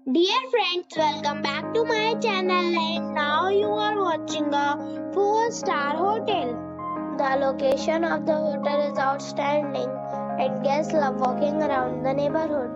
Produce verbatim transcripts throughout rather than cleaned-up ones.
Dear friends, welcome back to my channel and now you are watching a four star hotel. The location of the hotel is outstanding and guests love walking around the neighborhood.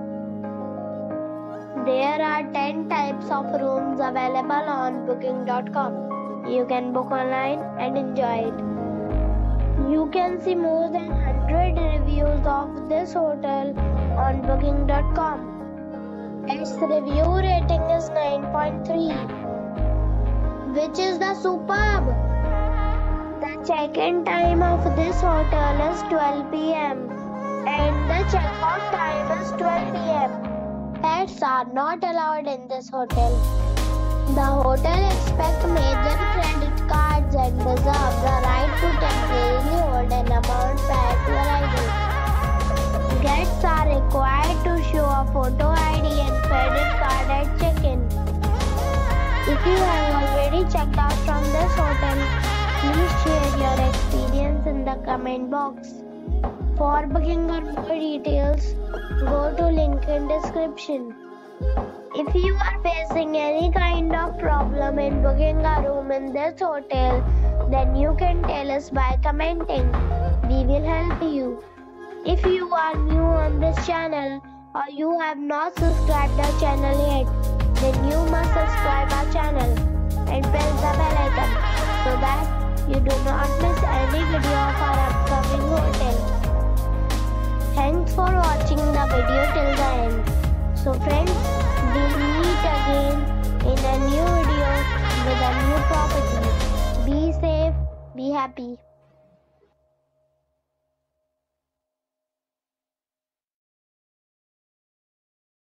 There are ten types of rooms available on booking dot com. You can book online and enjoy it. You can see more than one hundred reviews of this hotel on booking dot com. Its review rating is nine point three, which is the superb. The check-in time of this hotel is twelve p m and the check-out time is twelve p m Pets are not allowed in this hotel. The hotel expects major credit cards and reserves the right to temporarily hold an amount prior to arrival. Guests are required to show a photo I D and credit card at check-in. If you have already checked out from this hotel, please share your experience in the comment box. For booking or more details, go to link in description. If you are facing any kind of problem in booking a room in this hotel, then you can tell us by commenting. We will help you. If you are new on this channel or you have not subscribed our channel yet, then you must subscribe our channel and press the bell icon so that you do not miss any video of our upcoming hotel. Thanks for watching the video till the end. So friends, we'll meet again in a new video with a new property. Be safe, be happy.